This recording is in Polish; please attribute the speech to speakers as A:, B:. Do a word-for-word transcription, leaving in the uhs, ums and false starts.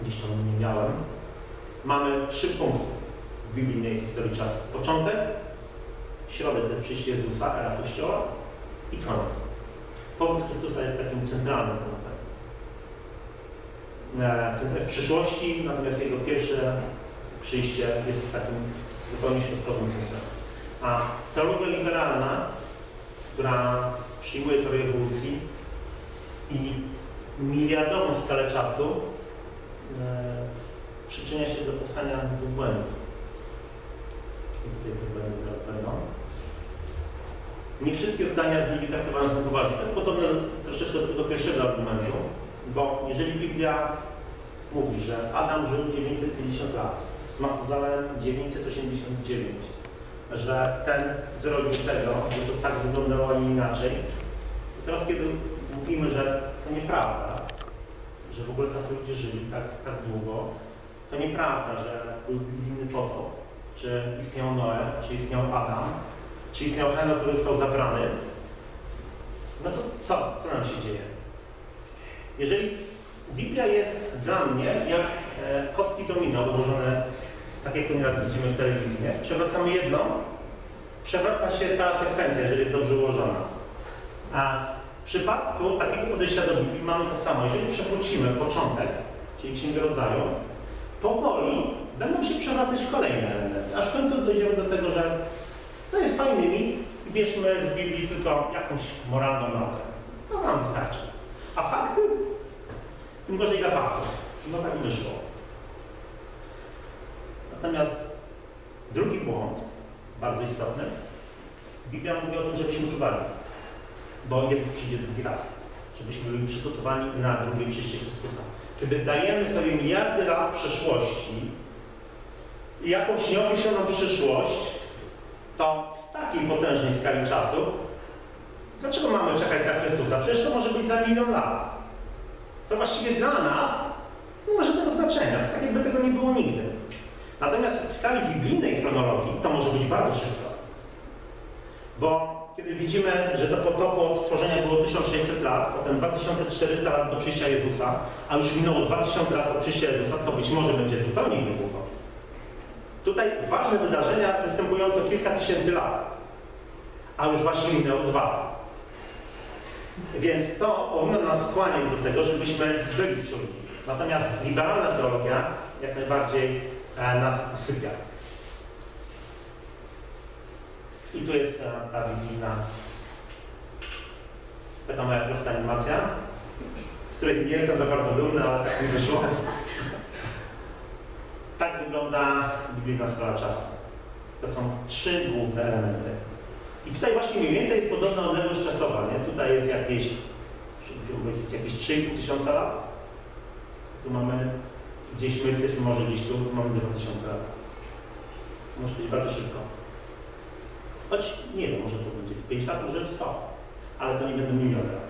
A: gdzieś tam nie miałem. Mamy trzy punkty w biblijnej historii czasu. Początek, środek to jest przyjście Jezusa, era Kościoła i koniec. Powód Chrystusa jest takim centralnym punktem w przyszłości, natomiast jego pierwsze przyjście jest takim zupełnie środkowym punktem. A teologia liberalna, która przyjmuje teorię ewolucji i miliardową skalę czasu e, przyczynia się do powstania dwóch błędów. I tutaj te błędy teraz będą. Nie wszystkie zdania z Biblii traktowane są poważnie. To jest podobne troszeczkę do tego pierwszego argumentu, bo jeżeli Biblia mówi, że Adam żył dziewięćset pięćdziesiąt lat, Matuzalem dziewięćset osiemdziesiąt dziewięć, że ten wyrodził tego, że to tak wyglądało, a nie inaczej, to teraz kiedy mówimy, że to nieprawda, że w ogóle tacy ludzie żyli tak, tak długo, to nieprawda, że był biblijny potop, czy istniał Noe, czy istniał Adam, czy istniał Henok, który został zabrany, no to co? Co nam się dzieje? Jeżeli Biblia jest dla mnie jak e, kostki domino ułożone, tak jak to nieraz widzimy w telewizji, nie? Przewracamy jedną, przewraca się ta sekwencja, jeżeli jest dobrze ułożona. A w przypadku takiego podejścia do Biblii mamy to samo. Jeżeli przewrócimy początek, czyli Księgę Rodzaju, powoli będą się przewracać kolejne elementy, aż w końcu dojdziemy do tego, że to jest fajny mit i bierzmy z Biblii tylko jakąś moralną naukę. To nam wystarczy. A fakty? Tym gorzej dla faktów. No tak wyszło. Natomiast drugi błąd, bardzo istotny, Biblia mówi o tym, żebyśmy czuwali. Bo Jezus przyjdzie drugi raz. Żebyśmy byli przygotowani na drugie przyjście Chrystusa. Kiedy dajemy sobie miliardy lat przeszłości i jakąś nieokreśloną przyszłość, to w takiej potężnej skali czasu, dlaczego mamy czekać na Chrystusa? Przecież to może być za milion lat. To właściwie dla nas nie ma żadnego znaczenia, tak jakby tego nie było nigdy. Natomiast w skali biblijnej chronologii to może być bardzo szybko. Bo kiedy widzimy, że do potopu od stworzenia było tysiąc sześćset lat, potem dwa tysiące czterysta lat do przyjścia Jezusa, a już minęło dwa tysiące lat do przyjścia Jezusa, to być może będzie zupełnie niedługo. Tutaj ważne wydarzenia występują co kilka tysięcy lat, a już właśnie minęło dwa. Więc to powinno nas skłaniać do tego, żebyśmy byli czuli. Natomiast liberalna teologia jak najbardziej e, nas usypia. I tu jest e, ta biblijna, taka moja prosta animacja, z której nie jestem za bardzo dumny, ale tak mi wyszło. Tak wygląda biblijna skala czasu. To są trzy główne elementy. I tutaj właśnie mniej więcej jest podobna odległość czasowa, nie? Tutaj jest jakieś, jakieś trzy i pół tysiąca lat. Tu mamy, gdzieś my jesteśmy, może gdzieś tu, tu mamy dwa tysiące lat. Może być bardzo szybko. Choć nie wiem, może to będzie pięć lat, może sto. Ale to nie będą miliony lat.